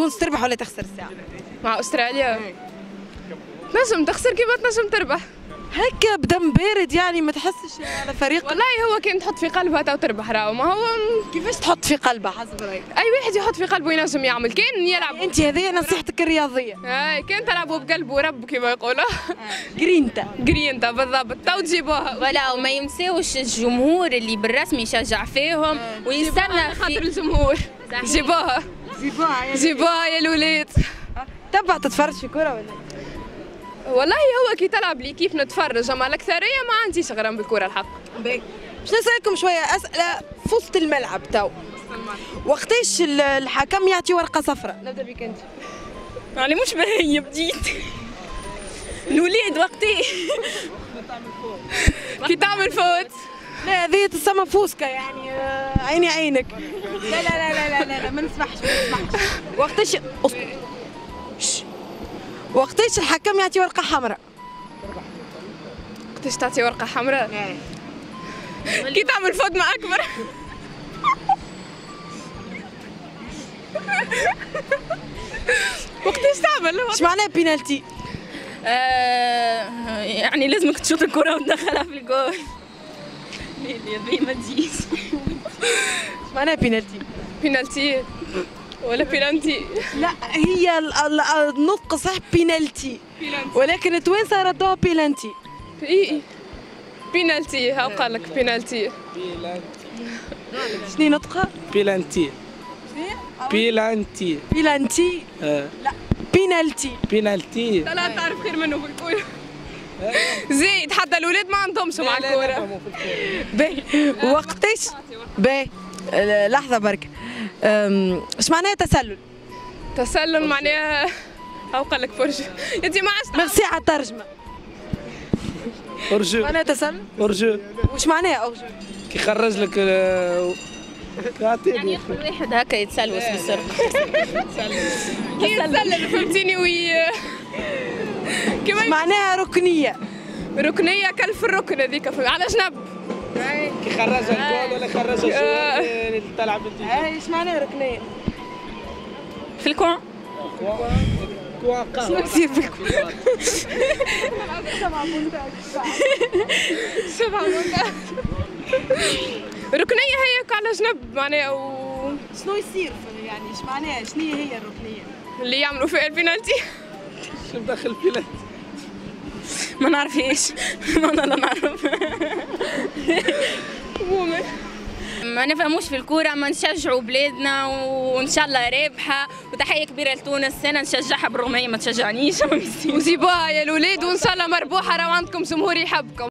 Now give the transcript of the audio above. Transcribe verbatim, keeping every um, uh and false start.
تونس تربح ولا تخسر الساعه؟ مع استراليا تنجم تخسر كيما تنجم تربح. هكا بدم بارد يعني ما تحسش على فريق؟ والله هو كان تحط في قلبها تو تربح راهو، ما هو كيفاش تحط في قلبها حسب رايك؟ اي واحد يحط في قلبه ينجم يعمل، كان يلعب. انت هذه نصيحتك الرياضيه. اي كان تلعبوا بقلبه رب كما يقولوا. جرينتا جرينتا بالضبط، تو تجيبوها. ولا وما ينساوش الجمهور اللي بالرسمي يشجع فيهم ويستنى خاطر الجمهور. جيبوها جيبوها جيبوها يا الولاد. تبع تتفرج في كره ولا؟ والله هو كي تلعب لي كيف نتفرج، اما الاكثريه ما عنديش غرام بالكره الحق. باهي باش نسالكم شويه اسئله في وسط الملعب تو. وقتاش الحكم يعطي ورقه صفراء؟ نبدا بك انت. يعني مش باهي بديت الوليد وقتي كي تعمل فوت. لا هذه تسمى فوسكا يعني آه، عيني عينك. لا لا لا لا لا لا, لا ما نسمحش ما نسمحش. وقتاش أص- وقتاش الحكم يعطي ورقه حمراء؟ وقتاش تعطي ورقه حمراء؟ كي تعمل فوت مع اكبر. وقتاش تعمل؟ ايش معناه بينالتي؟ آه يعني لازمك تشوط الكرة وتدخلها في الجول. ليه ليه ما تجيش؟ ايش معناه بينالتي؟ بينالتي ولا بينالتي؟ لا هي ال- ال- النطق صح بينالتي ولكن التوانسه ردوها بينالتي. اي بينالتي، ها قال لك بينالتي. شنو نطقها؟ بيلانتي بيلانتي بيلانتي آه. لا بينالتي. بينالتي لا تعرف خير منه في الكورة. زيد حتى الولاد ما عندهمش مع الكورة. باهي وقتاش باهي آه، لحظة برك أم، ايش معناها تسلل؟ تسلل معناها هاو قال لك فرج. انت ما عادش ميرسي على الترجمة. أرجو معناها تسلل؟ أرجو وش معناها أرجو؟ كي خرج لك آه، يعني يدخل واحد هكا يتسلوس بالسرقة. كي يتسلل فهمتيني وي كيما معناها ركنية. ركنية كلف الركن هذيك على جنب. كي خرج الجول ولا خرج الجول آه. اللي تلعب انت هاي ايش معناها ركنية؟ في الكون كواقع. شنو يصير بالكون؟ سبعة بونتات. ركنية هيك على جنب معناها و... شنو يصير في- يعني ايش معناها؟ شنو هي الركنية؟ اللي يعملوا فيها البينالتي. شو مدخل بيلانتي؟ ما نعرفش. ما انا لا نعرف. المهم ما نفهموش في الكورة، ما نشجعوا بلادنا وان شاء الله رابحة، وتحية كبيرة لتونس. انا نشجعها بالرغم هي ما تشجعنيش. وجيبوها يا الولاد وان شاء الله مربوحة، راهو عندكم جمهور يحبكم.